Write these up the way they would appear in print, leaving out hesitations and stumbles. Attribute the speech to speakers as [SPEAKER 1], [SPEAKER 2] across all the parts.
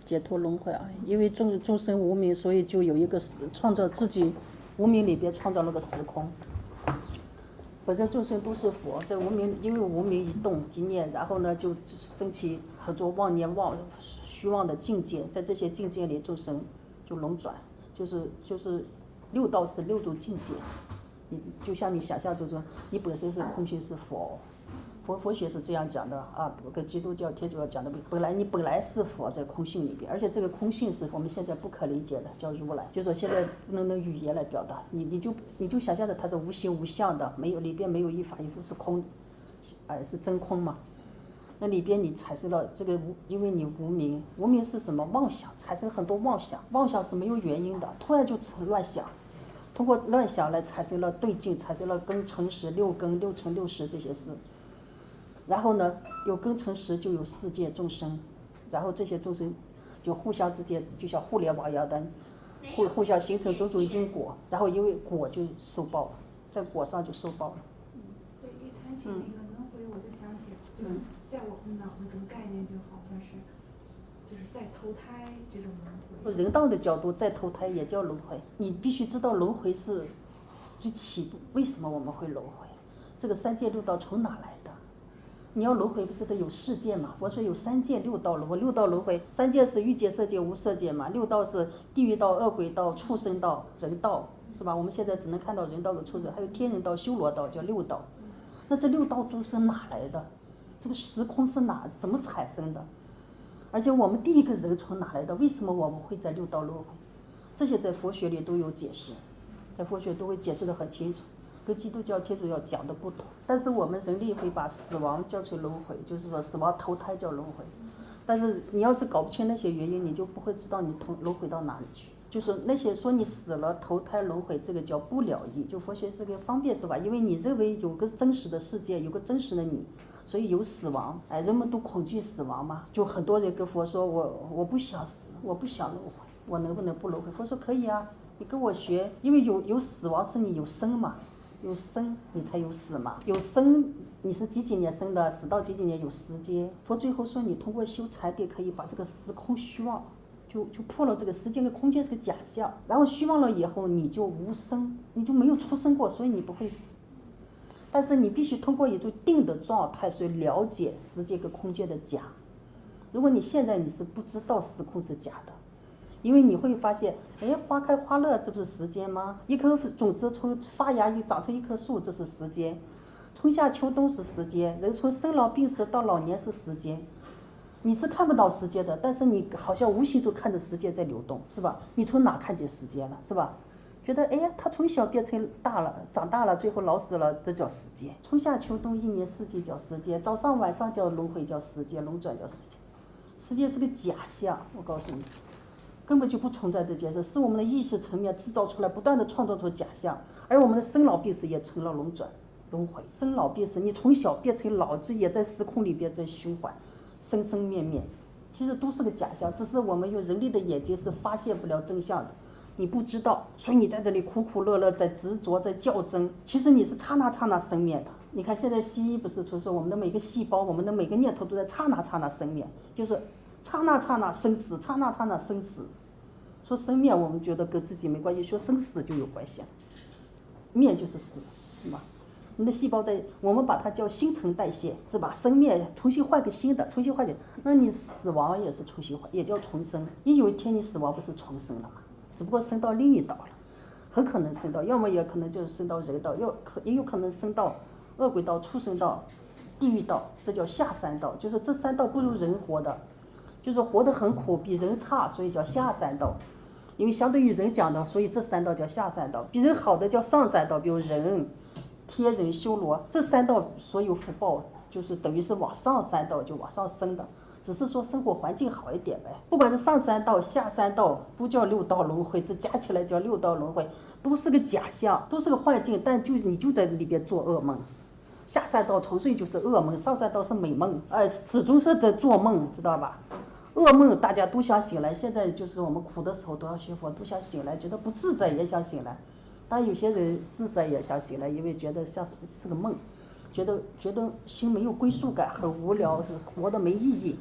[SPEAKER 1] 解脱轮回啊！因为众生无明，所以就有一个创造自己无明里边创造了个时空。本身众生都是佛，在无明，因为无明一动一念，然后呢就升起很多妄念虚妄的境界，在这些境界里众生就轮转，就是六道是六种境界。你就像你想象中说，你本身是空性是佛。佛学是这样讲的啊，跟基督教、天主教讲的，你本来是佛在空性里边，而且这个空性是我们现在不可理解的，叫如来，就说现在不能用语言来表达，你就想象的它是无形无相的，没有里边没有一法一佛是空，是真空嘛。那里边你产生了这个因为你无明，无明是什么？妄想，产生很多妄想，妄想是没有原因的，突然就乱想，通过乱想来产生了对境，产生了根尘识、六根、六尘六识这些事。然后呢，有根尘识就有世界众生，然后这些众生就互相之间就像互联网一样的，互相形成种种因果，然后因为果就受报了，在果上就受报了。
[SPEAKER 2] 对，一谈起那个轮回，我就想起，就是在我们脑子中概念就好像是，就是在投胎这种轮回。
[SPEAKER 1] 人道的角度，再投胎也叫轮回。你必须知道轮回是最起步，为什么我们会轮回？这个三界六道从哪来的？你要轮回不是得有世界嘛？我说有三界六道轮回，六道轮回，三界是欲界、色界、无色界嘛，六道是地狱道、恶鬼道、畜生道、人道，是吧？我们现在只能看到人道和畜生，还有天人道、修罗道，叫六道。那这六道都是哪来的？这个时空是怎么产生的？而且我们第一个人从哪来的？为什么我们会在六道轮回？这些在佛学里都有解释，在佛学都会解释得很清楚。跟基督教、天主教讲的不同，但是我们人类会把死亡叫成轮回，就是说死亡投胎叫轮回。但是你要是搞不清那些原因，你就不会知道你轮回到哪里去。就是那些说你死了投胎轮回，这个叫不了义。就佛学是个方便说法，因为你认为有个真实的世界，有个真实的你，所以有死亡。人们都恐惧死亡嘛，就很多人跟佛说我不想死，我不想轮回，我能不能不轮回？佛说可以啊，你跟我学，因为有死亡是你有生嘛。有生你才有死嘛，有生你是几年生的，死到几年有时间。佛最后说你通过修禅定可以把这个时空虚妄，就破了这个时间和空间是个假象，然后虚妄了以后你就无生，你就没有出生过，所以你不会死。但是你必须通过一种定的状态，所以了解时间和空间的假。如果你现在你是不知道时空是假的。因为你会发现，花开花落，这不是时间吗？一颗种子从发芽又长成一棵树，这是时间。春夏秋冬是时间，人从生老病死到老年是时间。你是看不到时间的，但是你好像无形中看着时间在流动，是吧？你从哪看见时间了，是吧？觉得他从小变成大了，长大了，最后老死了，这叫时间。春夏秋冬一年四季叫时间，早上晚上叫轮回叫时间，轮转叫时间。时间是个假象，我告诉你。根本就不存在这件事，是我们的意识层面制造出来，不断的创造出假象，而我们的生老病死也成了轮转、轮回。生老病死，你从小变成老，这也在时空里边在循环，生生灭灭，其实都是个假象，只是我们用人类的眼睛是发现不了真相的，你不知道，所以你在这里苦苦乐乐，在执着，在较真，其实你是刹那刹那生灭的。你看现在西医不是说我们的每个细胞，我们的每个念头都在刹那刹那生灭，就是刹那刹那生死，刹那刹那生死。说生灭我们觉得跟自己没关系，说生死就有关系了。灭就是死，是吧？你的细胞在，我们把它叫新陈代谢，是吧？生灭重新换个新的，重新换点，那你死亡也是重新换，也叫重生。你有一天你死亡不是重生了吗？只不过升到另一道了，很可能升到，要么也可能就是升到人道，也有可能升到恶鬼道、畜生道、地狱道，这叫下三道，就是这三道不如人活的，就是活得很苦，比人差，所以叫下三道。因为相对于人讲的，所以这三道叫下三道，比人好的叫上三道，比如人、天人、修罗，这三道所有福报就是等于是往上三道就往上升的，只是说生活环境好一点呗。不管是上三道、下三道，都叫六道轮回，这加起来叫六道轮回，都是个假象，都是个幻境，但你就在里边做噩梦。下三道纯粹就是噩梦，上三道是美梦，始终是在做梦，知道吧？噩梦大家都想醒来，现在就是我们苦的时候都要学佛，都想醒来，觉得不自在也想醒来。当然有些人自在也想醒来，因为觉得像是个梦，觉得心没有归属感，很无聊，活得没意义。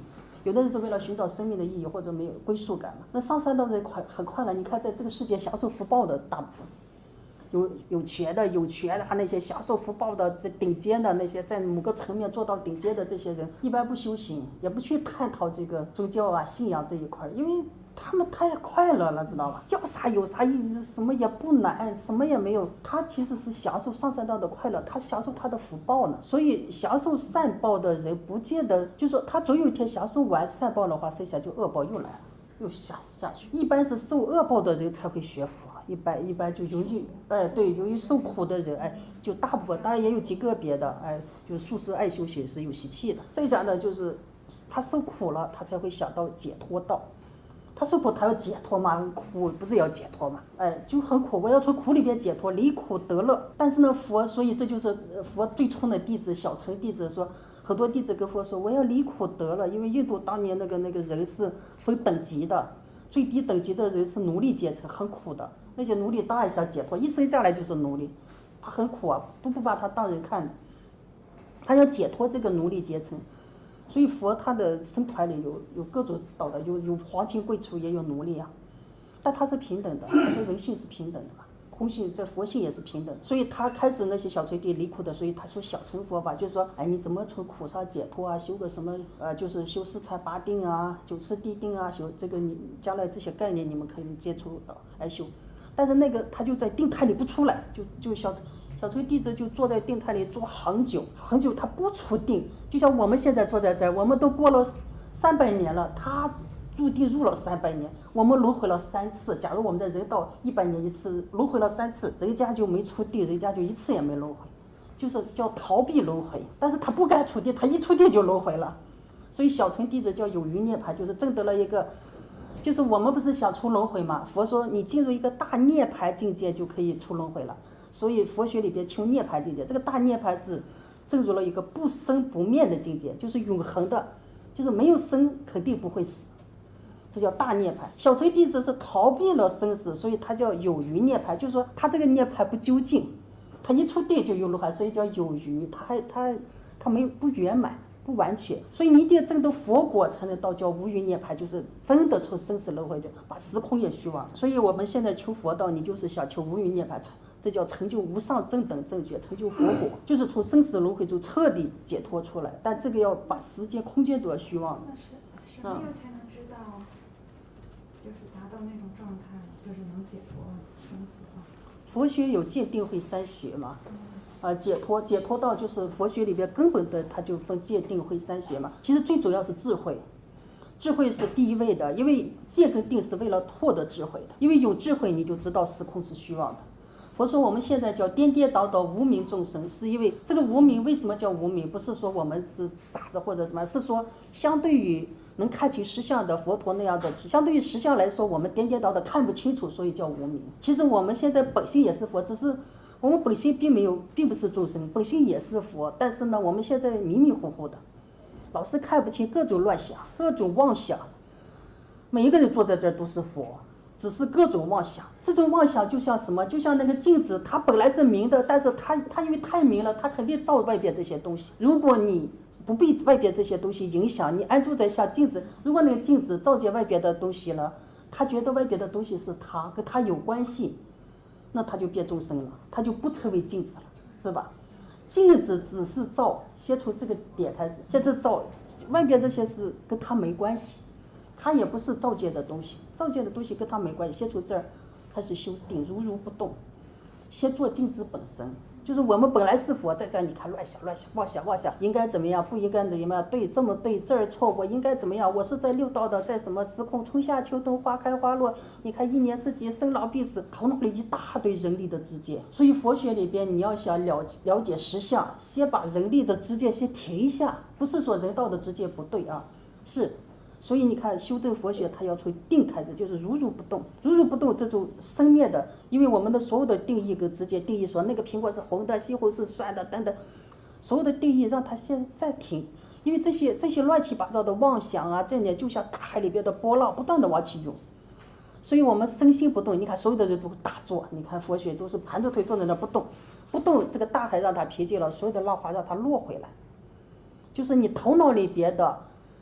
[SPEAKER 1] 有的人是为了寻找生命的意义或者没有归属感嘛。那上山道人很快乐，你看在这个世界享受福报的大部分。有权的那些享受福报的这顶尖的那些在某个层面做到顶尖的这些人，一般不修行，也不去探讨这个宗教啊信仰这一块，因为他们太快乐了，知道吧？要啥有啥，什么也不难，什么也没有，他其实是享受上山道的快乐，他享受他的福报呢。所以享受善报的人不见得就说他总有一天享受完善报的话，剩下就恶报又来了。又下去，一般是受恶报的人才会学佛，一般就由于受苦的人，就大部分，当然也有极个别的，就素食爱修学是有习气的，剩下的就是他受苦了，他才会想到解脱道。他受苦，他要解脱嘛，苦不是要解脱嘛，就很苦，我要从苦里边解脱，离苦得乐。但是呢，佛，所以这就是佛最初的弟子，小乘弟子说。很多弟子跟佛说，我要离苦得了，因为印度当年那个人是分等级的，最低等级的人是奴隶阶层，很苦的。那些奴隶当然想解脱，一生下来就是奴隶，他很苦啊，都不把他当人看，他要解脱这个奴隶阶层。所以佛他的僧团里有各种道的，有皇亲贵族，也有奴隶啊，但他是平等的，他说人性是平等的嘛。空性在佛性也是平等，所以他开始那些小乘弟离苦的，所以他说小乘佛法就是说，你怎么从苦上解脱啊？修个什么就是修四禅八定啊、九次地定啊，修这个你将来这些概念你们可以接触到来修。但是那个他就在定态里不出来，就小乘弟子就坐在定态里坐很久，他不出定，就像我们现在坐在这儿，我们都过了300年了，他入定入了300年，我们轮回了3次。假如我们在人道100年一次，轮回了3次，人家就没出定，人家就1次也没轮回，就是叫逃避轮回。但是他不敢出定，他一出定就轮回了。所以小乘弟子叫有余涅槃，就是证得了一个，就是我们不是想出轮回嘛？佛说你进入一个大涅槃境界就可以出轮回了。所以佛学里边求涅槃境界，这个大涅槃是证入了一个不生不灭的境界，就是永恒的，就是没有生肯定不会死。这叫大涅槃。小乘弟子是逃避了生死，所以他叫有余涅槃，就是说他这个涅槃不究竟，他一出定就有轮回，所以叫有余，他没有不圆满不完全，所以你一定要证得佛果才能到叫无余涅槃，就是真的从生死轮回就把时空也虚妄。所以我们现在求佛道，你就是想求无余涅槃，这叫成就无上正等正觉，成就佛果，就是从生死轮回中彻底解脱出来。但这个要把时间空间都要虚妄。
[SPEAKER 2] 那是什么样才能知道？就是达到那种状态，就是能解脱生死吗？
[SPEAKER 1] 佛学有戒定慧3学嘛，解脱道就是佛学里边根本的，它就分戒定慧3学嘛。其实最主要是智慧，智慧是第一位的，因为戒跟定是为了获得智慧的，因为有智慧你就知道时空是虚妄的。佛说我们现在叫颠颠倒倒无明众生，是因为这个无明为什么叫无明？不是说我们是傻子或者什么，是说相对于能看清实相的佛陀那样的，相对于实相来说，我们颠颠倒倒看不清楚，所以叫无明。其实我们现在本性也是佛，只是我们本性并不是众生，本性也是佛，但是呢，我们现在迷迷糊糊的，老是看不清，各种乱想，各种妄想。每一个人坐在这儿都是佛，只是各种妄想。这种妄想就像什么？就像那个镜子，它本来是明的，但是它因为太明了，它肯定照外边这些东西。如果你不被外边这些东西影响，你安住在像镜子，如果那个镜子照见外边的东西了，他觉得外边的东西是他，跟他有关系，那他就变众生了，他就不成为镜子了，是吧？镜子只是照，先从这个点开始，先是照，外边这些是跟他没关系，他也不是照见的东西，照见的东西跟他没关系，先从这儿开始修定，如不动，先做镜子本身。就是我们本来是佛，在这你看乱想，妄想，应该怎么样，不应该怎么样，对，这么对，这儿错，我应该怎么样？我是在六道的，在什么时空，春夏秋冬，花开花落，你看1年4季，生老病死，头脑里一大堆人力的知见。所以佛学里边，你要想了解实相，先把人力的知见先停一下，不是说人道的知见不对啊，是。所以你看修正佛学，它要从定开始，就是如不动，这种生灭的，因为我们的所有的定义跟直接定义说那个苹果是红的，西红柿是酸的等等，所有的定义让它先暂停，因为这些乱七八糟的妄想啊，这点就像大海里边的波浪不断的往起涌，所以我们身心不动。你看所有的人都打坐，你看佛学都是盘着腿坐在那不动，这个大海让它平静了，所有的浪花让它落回来，就是你头脑里边的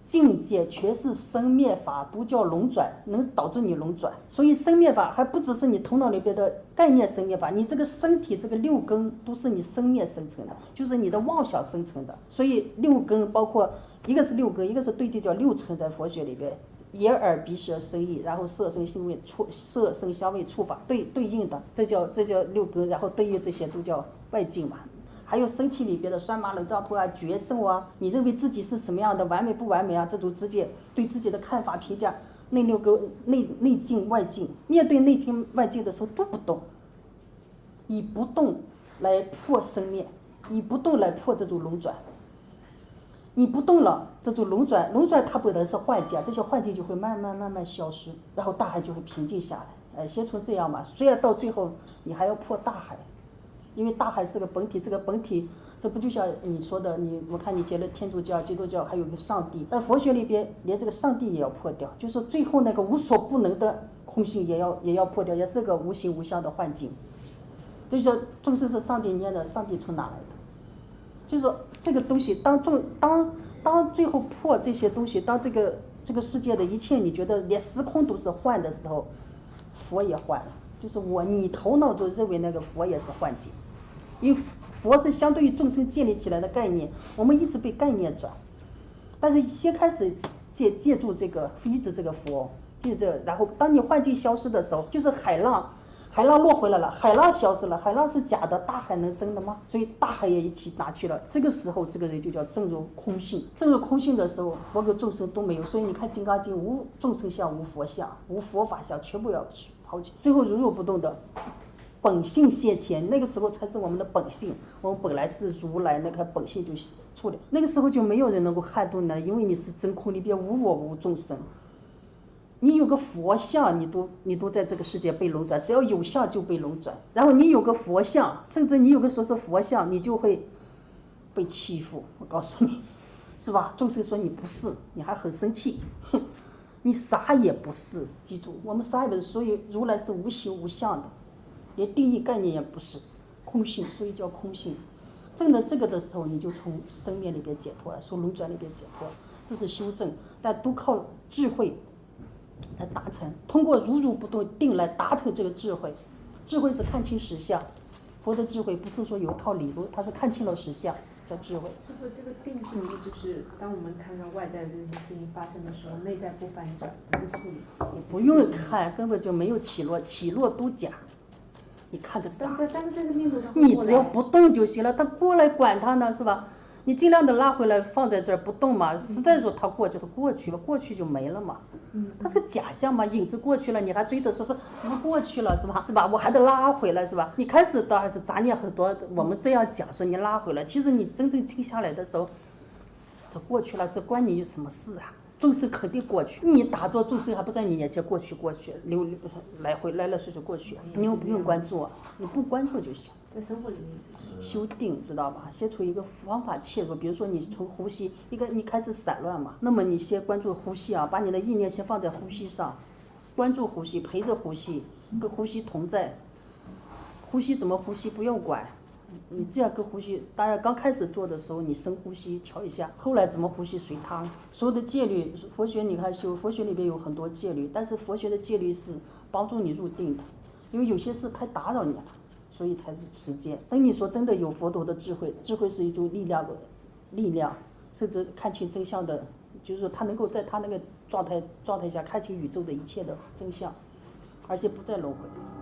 [SPEAKER 1] 境界全是生灭法，都叫轮转，能导致你轮转。所以生灭法还不只是你头脑里边的概念生灭法，你这个身体这个六根都是你生灭生成的，就是你的妄想生成的。所以六根包括一个是六根，一个是对就叫六尘，在佛学里边，眼耳鼻舌身意，然后色声香味触法对应的，这叫六根，然后对应这些都叫外境嘛。还有身体里边的酸麻冷胀痛啊、觉受啊，你认为自己是什么样的，完美不完美啊，这种直接对自己的看法评价，内六根内境外境，面对内境外境的时候都不动，以不动来破生灭，以不动来破这种轮转。你不动了，这种轮转它本来是幻境，这些幻境就会慢慢消失，然后大海就会平静下来。先从这样嘛，虽然到最后你还要破大海。因为大海是个本体，这个本体，这不就像你说的，我看你结了天主教、基督教，还有个上帝，但佛学里边连这个上帝也要破掉，就是最后那个无所不能的空性也要破掉，也是个无形无相的幻境。就是说众生是上帝捏的，上帝从哪来的？就是说这个东西当最后破这些东西，当这个世界的一切你觉得连时空都是幻的时候，佛也幻了。就是你头脑中认为那个佛也是幻境。因为佛是相对于众生建立起来的概念，我们一直被概念转，但是先开始借助这个一直这个佛，然后当你幻境消失的时候，就是海浪落回来了，海浪消失了，海浪是假的，大海能真的吗？所以大海也一起拿去了。这个时候这个人就叫证入空性，证入空性的时候，佛跟众生都没有。所以你看《金刚经》，无众生相，无佛相，无佛法相，全部要抛弃，最后如如不动的本性现前，那个时候才是我们的本性。我们本来是如来，那个本性就出来，那个时候就没有人能够撼动的，因为你是真空里边无我无众生。你有个佛像，你都在这个世界被轮转，只要有相就被轮转。然后你有个佛像，甚至你有个说是佛像，你就会被欺负。我告诉你，是吧？众生说你不是，你还很生气，你啥也不是。记住，我们啥也不是，所以如来是无形无相的。连定义概念也不是，空性，所以叫空性。证了这个的时候，你就从生灭里边解脱了，从轮转里边解脱，这是修正，但都靠智慧来达成。通过如如不动定来达成这个智慧。智慧是看清实相，佛的智慧不是说有套理论，它是看清了实相，叫智慧。
[SPEAKER 3] 师傅，这个定是不是就是当我们看到外在的这些事情发生的时候，内在不翻转，只是处理？
[SPEAKER 1] 你不用看，根本就没有起落，起落都假。你看个啥？
[SPEAKER 3] 但是这个念头
[SPEAKER 1] 你只要不动就行了，他过来管他呢，是吧？你尽量的拉回来，放在这儿不动嘛。实在说他过去，他过去了，过去就没了嘛。它是个假象嘛，影子过去了，你还追着说是不过去了，是吧？我还得拉回来，是吧？你开始倒还是杂念很多，我们这样讲说你拉回来，其实你真正静下来的时候，这过去了，这关你有什么事啊？众生肯定过去，你打坐众生还不在你眼前过去，流来回来来去过去，你又不用关注，你不关注就行。
[SPEAKER 3] 在生活里面
[SPEAKER 1] 修定知道吧？先从一个方法切入，比如说你从呼吸，你开始散乱嘛，那么你先关注呼吸啊，把你的意念先放在呼吸上，关注呼吸，陪着呼吸，跟呼吸同在。呼吸怎么呼吸不用管，你这样跟呼吸，大家刚开始做的时候，你深呼吸瞧一下，后来怎么呼吸随他。所有的戒律，佛学你看修，佛学里边有很多戒律，但是佛学的戒律是帮助你入定的，因为有些事太打扰你了，所以才是实践。等你说真的有佛陀的智慧，智慧是一种力量，甚至看清真相的，就是说他能够在他那个状态下看清宇宙的一切的真相，而且不再轮回。